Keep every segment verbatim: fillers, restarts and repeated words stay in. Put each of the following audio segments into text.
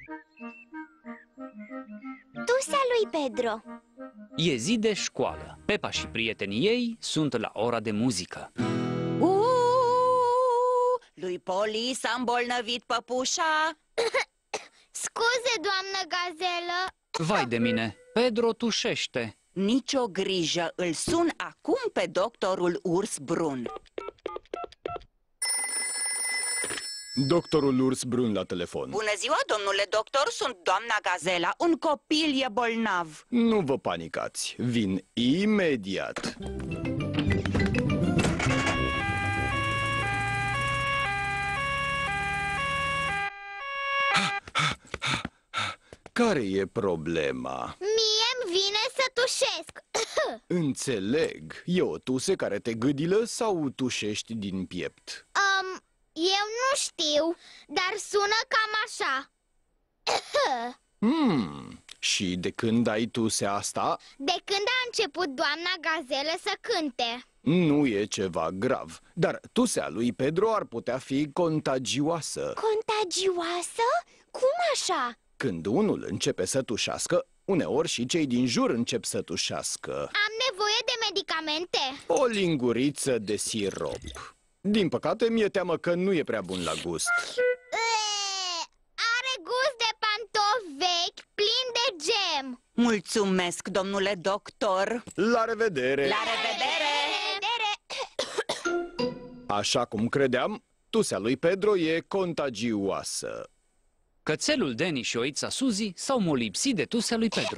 Tusea lui Pedro. E zi de școală. Pepa și prietenii ei sunt la ora de muzică. Uuu, lui Poli s-a îmbolnăvit păpușa. Scuze, doamnă Gazelă. Vai de mine, Pedro tușește. Nicio grijă, îl sun acum pe doctorul Urs Brun. Doctorul Urs Brun la telefon. Bună ziua, domnule doctor, sunt doamna Gazela. Un copil e bolnav. Nu vă panicați, vin imediat. Care e problema? Mie-mi vine să tușesc. Înțeleg. E o tuse care te gâdilă sau tușești din piept? um, Eu nu știu, dar sună cam așa. Hmm. Și de când ai tusea asta? De când a început doamna Gazelă să cânte. Nu e ceva grav, dar tusea lui Pedro ar putea fi contagioasă. Contagioasă? Cum așa? Când unul începe să tușească, uneori și cei din jur încep să tușească. Am nevoie de medicamente. O linguriță de sirop. Din păcate, mi-e teamă că nu e prea bun la gust. Eee, are gust de pantofi vechi, plin de gem. Mulțumesc, domnule doctor. La revedere! La revedere! Așa cum credeam, tusea lui Pedro e contagioasă. Cățelul Danny și oița Suzy s-au molipsit de tusea lui Pedro.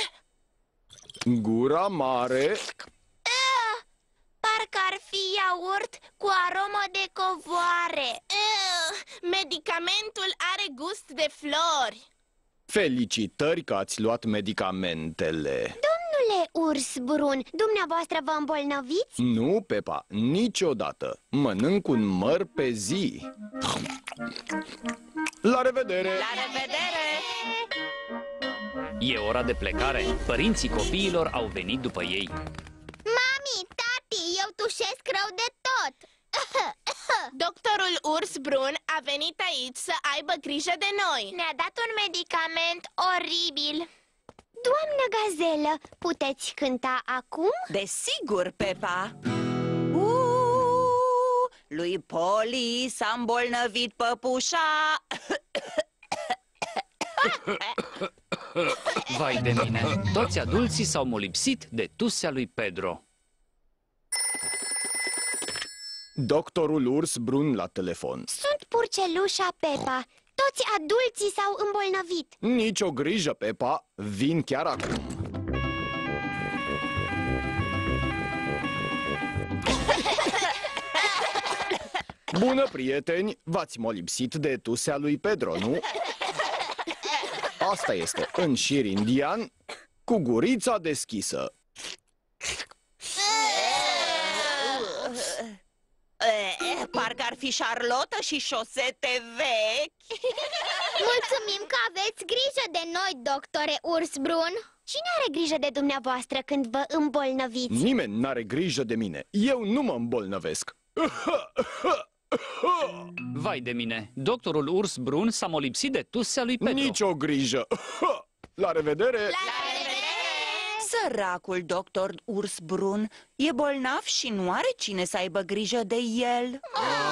Gura mare. Parcă ar fi iaurt cu aromă de covoare. Medicamentul are gust de flori. Felicitări că ați luat medicamentele. Domnule Urs Brun, dumneavoastră vă îmbolnăviți? Nu, Pepa, niciodată. Mănânc un măr pe zi. La revedere! La revedere! E ora de plecare. Părinții copiilor au venit după ei. Mami, tati, eu tușesc rău de tot. Doctorul Urs Brun a venit aici să aibă grijă de noi. Ne-a dat un medicament oribil. Doamnă Gazelă, puteți cânta acum? Desigur, Pepa. Uuu, lui Poli s-a îmbolnăvit păpușa. Vai de mine, toți adulții s-au molipsit de tusea lui Pedro. Doctorul Urs Brun la telefon. Sunt Purcelușa Pepa. Toți adulții s-au îmbolnăvit. Nici o grijă, Pepa, vin chiar acum. Bună, prieteni! V-ați molipsit de tusea lui Pedro, nu? Asta este, în șir indian, cu gurița deschisă. E, parcă ar fi șarlotă și șosete vechi. Mulțumim că aveți grijă de noi, doctore Urs Brun. Cine are grijă de dumneavoastră când vă îmbolnăviți? Nimeni n-are grijă de mine. Eu nu mă îmbolnăvesc. Vai de mine, doctorul Urs Brun s-a molipsit de tusea lui Pedro. Nici o grijă. La revedere! La revedere! Săracul doctor Urs Brun e bolnav și nu are cine să aibă grijă de el.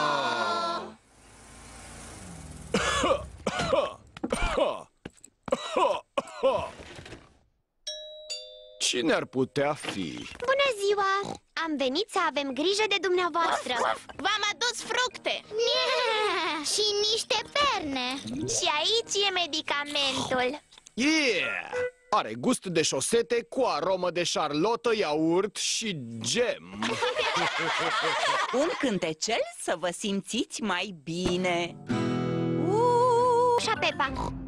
Cine ar putea fi? Bună ziua! Am venit să avem grijă de dumneavoastră. V-am adus fructe. Și niște perne. Și aici e medicamentul. Yeah! Are gust de șosete cu aromă de șarlotă, iaurt și gem. Un cântecel să vă simțiți mai bine. Așa, Pepa.